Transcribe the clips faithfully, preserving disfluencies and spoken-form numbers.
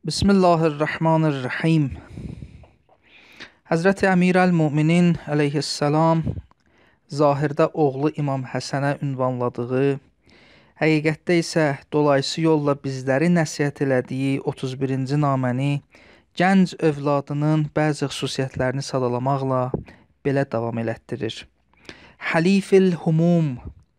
Bismillahirrahmanirrahim. Həzrəti Əmirəl-Möminin əleyhissalam zahirdə oğlu İmam Həsənə ünvanladığı, həqiqətdə isə dolayısı yolla bizləri nəsihət elədiyi otuz birinci naməni gənc övladının bəzi xüsusiyyətlərini sadalamaqla belə davam elətdirir. Halifil humum,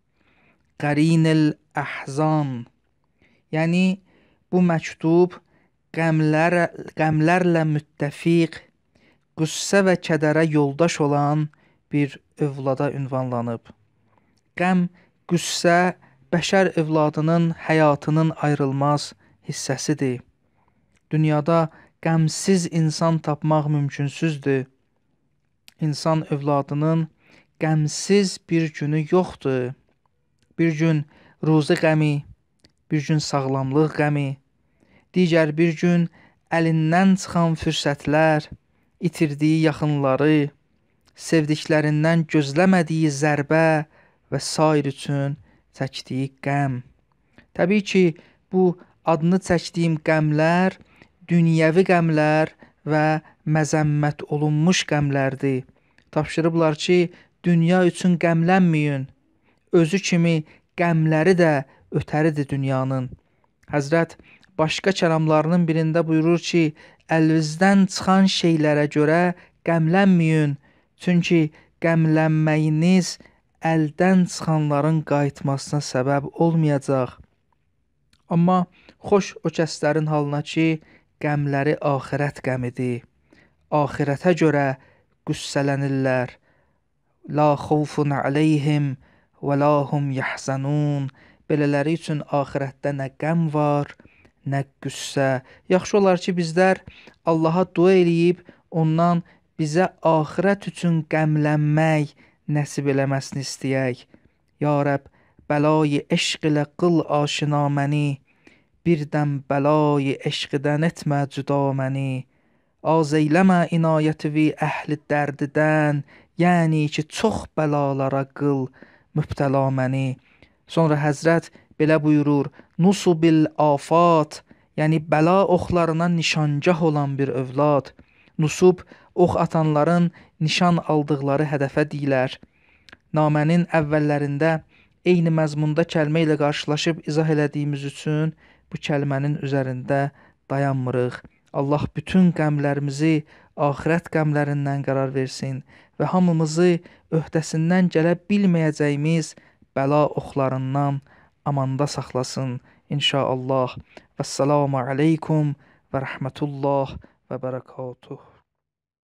qarinil əhzan. Yəni bu məktub qəmlər, qəmlərlə müttəfiq, qüssə və kədərə yoldaş olan bir övlada ünvanlanıb. Qəm, qüssə bəşər övladının həyatının ayrılmaz hissəsidir. Dünyada qəmsiz insan tapmaq mümkünsüzdür. İnsan övladının qəmsiz bir günü yoxdur. Bir gün ruzi qəmi, bir gün sağlamlıq qəmi, digər bir gün əlindən çıxan fürsətlər, itirdiyi yaxınları, sevdiklərindən gözləmədiyi zərbə və sair üçün çəkdiyi qəm. Təbii ki, bu adını çəkdiyim qəmlər dünyəvi qəmlər və məzəmmət olunmuş qəmlərdir. Tapşırıblar ki, dünya üçün qəmlənməyin. Özü kimi qəmləri də ötəridir dünyanın. Həzrət başqa kəlamlarının birində buyurur ki, əlinizdən çıxan şeylərə görə qəmlənməyin. Çünki qəmlənməyiniz əldən çıxanların qayıtmasına səbəb olmayacaq. Amma xoş o kəslərin halına ki, qəmləri axirət qəmidir. Axirətə görə qüssələnirlər. La xawfun aleyhim və la hum yahzanun. Belələri üçün axirətdə nə qəm var, nə qüssə. Yaxşı olar ki, bizlər Allaha dua eləyib ondan bizə axirət üçün qəmlənmək nəsib eləməsini istəyək. Ya Rəbb, bəlayı eşq ilə qıl aşina məni, birdəm bəlayı eşqdən etmə cüda məni. Az eyləmə inayətivi əhli dərdidən, yəni ki, çox bəlalara qıl mübtəla məni. Sonra Həzrət belə buyurur, nusubil afat, yəni bəla oxlarına nişangah olan bir övlad. Nusub, ox atanların nişan aldıqları hədəfə deyilər. Namənin əvvəllərində eyni məzmunda kəlmə ilə qarşılaşıb izah elədiyimiz üçün bu kəlmənin üzərində dayanmırıq. Allah bütün qəmlərimizi axirət qəmlərindən qərar versin və hamımızı öhdəsindən gələ bilməyəcəyimiz bəla oxlarından amanda saxlasın inşallah. Vəssalamu aleykum və rəhmətullah və bərəkatuh.